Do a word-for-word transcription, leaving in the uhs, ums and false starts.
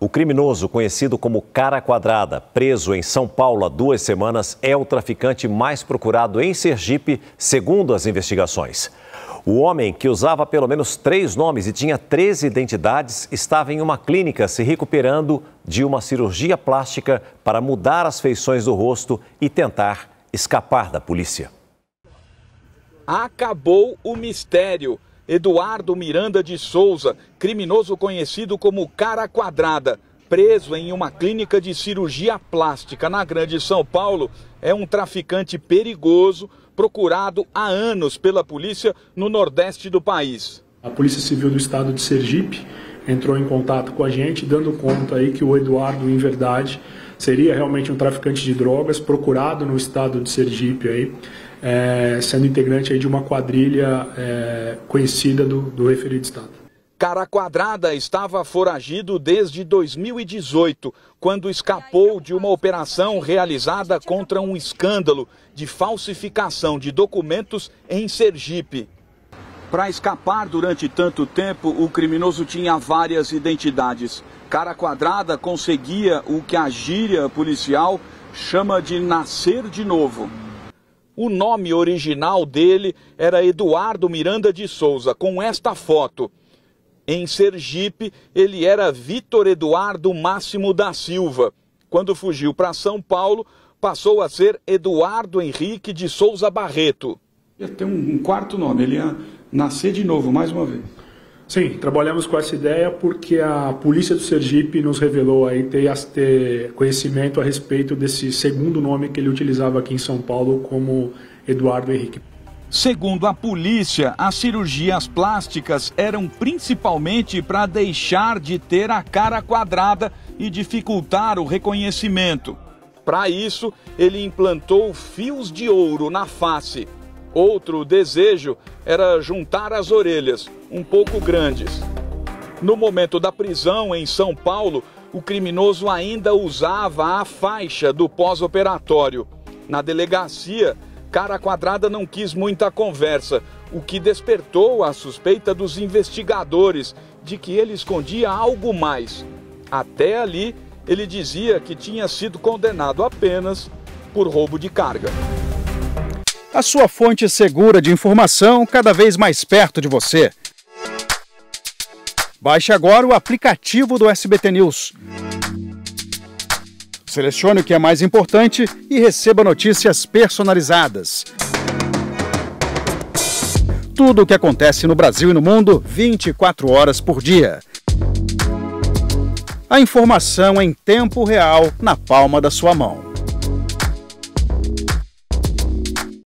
O criminoso, conhecido como Cara Quadrada, preso em São Paulo há duas semanas, é o traficante mais procurado em Sergipe, segundo as investigações. O homem, que usava pelo menos três nomes e tinha treze identidades, estava em uma clínica se recuperando de uma cirurgia plástica para mudar as feições do rosto e tentar escapar da polícia. Acabou o mistério. Eduardo Miranda de Souza, criminoso conhecido como Cara Quadrada, preso em uma clínica de cirurgia plástica na Grande São Paulo, é um traficante perigoso, procurado há anos pela polícia no nordeste do país. A Polícia Civil do Estado de Sergipe entrou em contato com a gente, dando conta aí que o Eduardo, em verdade, seria realmente um traficante de drogas, procurado no estado de Sergipe, aí, é, sendo integrante aí de uma quadrilha é, conhecida do, do referido estado. Cara Quadrada estava foragido desde dois mil e dezoito, quando escapou de uma operação realizada contra um escândalo de falsificação de documentos em Sergipe. Para escapar durante tanto tempo, o criminoso tinha várias identidades. Cara Quadrada conseguia o que a gíria policial chama de nascer de novo. O nome original dele era Eduardo Miranda de Souza, com esta foto. Em Sergipe, ele era Vitor Eduardo Máximo da Silva. Quando fugiu para São Paulo, passou a ser Eduardo Henrique de Souza Barreto. Ia ter um quarto nome, ele ia nascer de novo, mais uma vez. Sim, trabalhamos com essa ideia porque a polícia do Sergipe nos revelou aí ter, ter conhecimento a respeito desse segundo nome que ele utilizava aqui em São Paulo como Eduardo Henrique. Segundo a polícia, as cirurgias plásticas eram principalmente para deixar de ter a cara quadrada e dificultar o reconhecimento. Para isso, ele implantou fios de ouro na face. Outro desejo era juntar as orelhas, um pouco grandes. No momento da prisão em São Paulo, o criminoso ainda usava a faixa do pós-operatório. Na delegacia, Cara Quadrada não quis muita conversa, o que despertou a suspeita dos investigadores de que ele escondia algo mais. Até ali, ele dizia que tinha sido condenado apenas por roubo de carga. A sua fonte segura de informação cada vez mais perto de você. Baixe agora o aplicativo do S B T News. Selecione o que é mais importante e receba notícias personalizadas. Tudo o que acontece no Brasil e no mundo, vinte e quatro horas por dia. A informação em tempo real na palma da sua mão.